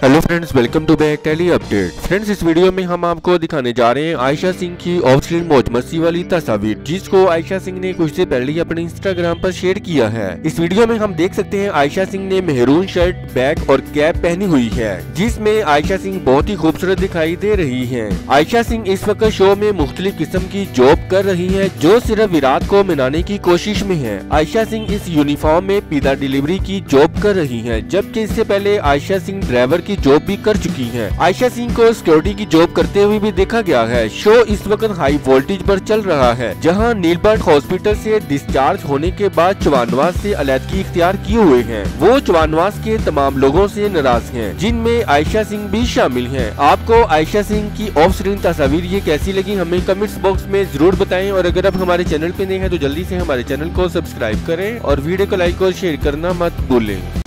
Hello friends, welcome to back tele update. Friends, इस video में हम आपको दिखाने जा रहे हैं आयशा सिंह की ऑफ स्क्रीन मौज मस्ती वाली तस्वीर, जिसको आयशा सिंह ने कुछ देर पहले अपने इंस्टाग्राम पर शेयर किया है। इस वीडियो में हम देख सकते हैं आयशा सिंह ने मेहरून शर्ट, बैग और कैप पहनी हुई है, जिसमें आयशा सिंह बहुत ही खूबसूरत दिखाई दे रही है। आयशा सिंह इस वक्त शो में मुख्तलिफ किस्म की जॉब कर रही है, जो सिर्फ विराट को मनाने की कोशिश में है। आयशा सिंह इस यूनिफॉर्म में पिज्जा डिलीवरी की जॉब कर रही है, जबकि इससे पहले आयशा सिंह ड्राइवर की जॉब भी कर चुकी है। आयशा सिंह को सिक्योरिटी की जॉब करते हुए भी देखा गया है। शो इस वक्त हाई वोल्टेज पर चल रहा है, जहां नीलबर्ट हॉस्पिटल से डिस्चार्ज होने के बाद चवानवास से अलहदगी इख्तियार किए हुए हैं। वो चवानवास के तमाम लोगों से नाराज हैं, जिनमें आयशा सिंह भी शामिल हैं। आपको आयशा सिंह की ऑफ स्क्रीन तस्वीर ये कैसी लगी, हमें कमेंट्स बॉक्स में जरूर बताएं। और अगर आप हमारे चैनल पे नए हैं तो जल्दी से हमारे चैनल को सब्सक्राइब करें और वीडियो को लाइक और शेयर करना मत भूलें।